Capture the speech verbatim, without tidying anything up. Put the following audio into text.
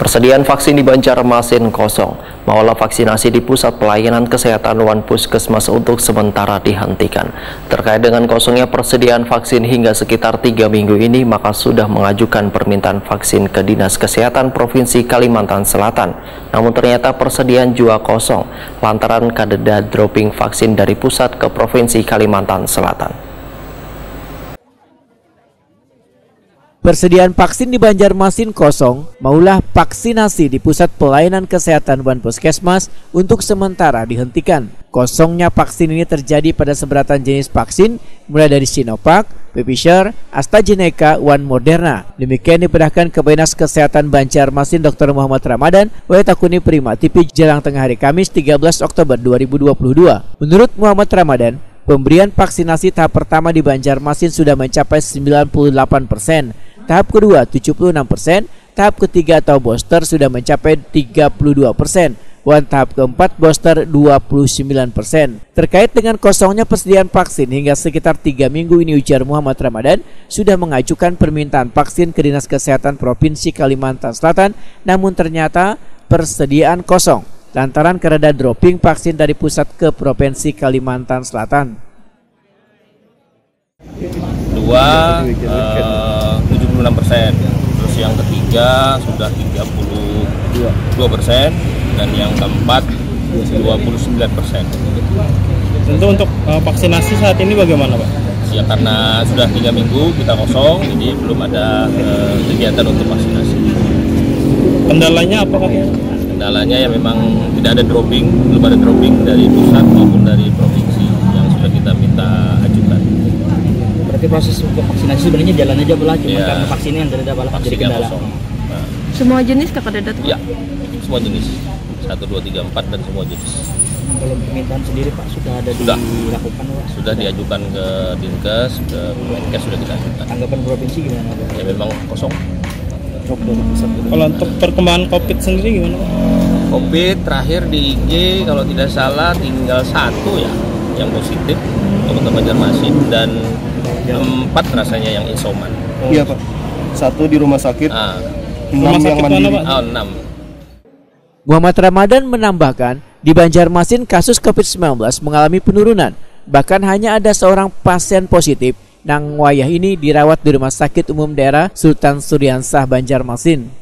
Persediaan vaksin di Banjarmasin kosong. Maula vaksinasi di Pusat Pelayanan Kesehatan Wan Puskesmas untuk sementara dihentikan. Terkait dengan kosongnya persediaan vaksin hingga sekitar tiga minggu ini, maka sudah mengajukan permintaan vaksin ke Dinas Kesehatan Provinsi Kalimantan Selatan. Namun ternyata persediaan juga kosong lantaran kadeda dropping vaksin dari pusat ke Provinsi Kalimantan Selatan. Persediaan vaksin di Banjarmasin kosong, maulah vaksinasi di Pusat Pelayanan Kesehatan Wan Puskesmas untuk sementara dihentikan. Kosongnya vaksin ini terjadi pada seberatan jenis vaksin, mulai dari Sinovac, Pfizer, AstraZeneca, One Moderna. Demikian dipindahkan ke Dinas Kesehatan Banjarmasin Doktor Muhammad Ramadan, Wetakuni Prima T V jelang tengah hari Kamis tiga belas Oktober dua ribu dua puluh dua. Menurut Muhammad Ramadan, pemberian vaksinasi tahap pertama di Banjarmasin sudah mencapai sembilan puluh delapan persen. Tahap kedua tujuh puluh enam persen, tahap ketiga atau booster sudah mencapai tiga puluh dua persen, dan tahap keempat booster dua puluh sembilan persen. Terkait dengan kosongnya persediaan vaksin hingga sekitar tiga minggu ini, ujar Muhammad Ramadan sudah mengajukan permintaan vaksin ke Dinas Kesehatan Provinsi Kalimantan Selatan, namun ternyata persediaan kosong lantaran kereda dropping vaksin dari pusat ke Provinsi Kalimantan Selatan. Dua, uh, tujuh puluh enam persen, terus yang ketiga sudah tiga puluh dua persen, dan yang keempat dua puluh sembilan persen. Tentu untuk uh, vaksinasi saat ini bagaimana, Pak? Ya karena sudah tiga minggu kita kosong, jadi belum ada uh, kegiatan untuk vaksinasi. Kendalanya apa, Pak? Kendalanya ya memang tidak ada dropping, belum ada dropping dari pusat maupun dari provinsi yang sudah kita minta ajukan. Berarti proses untuk vaksinasi sebenarnya jalan aja belah, cuma ya, karena vaksinnya yang tidak ada jadi kendala. Nah. Semua jenis kakak Dedat? Ya, semua jenis. Satu, dua, tiga, empat dan semua jenis. Kalau permintaan sendiri Pak sudah ada sudah. dilakukan Pak? Sudah diajukan ke Dinkes, ke Menkes sudah kita ajukan. Tanggapan provinsi gimana Pak? Ya memang kosong. Kalau untuk perkembangan COVID sendiri gimana Pak? COVID terakhir di I G kalau tidak salah tinggal satu ya yang positif untuk Banjarmasin, dan empat rasanya yang isoman. Oh. Iya Pak, satu di rumah sakit, ah. enam rumah yang sakit mandiri. Mana, Pak? Oh, enam. Muhammad Ramadan menambahkan, di Banjarmasin kasus COVID sembilan belas mengalami penurunan. Bahkan hanya ada seorang pasien positif nang wayah ini dirawat di Rumah Sakit Umum Daerah Sultan Suryansah Banjarmasin.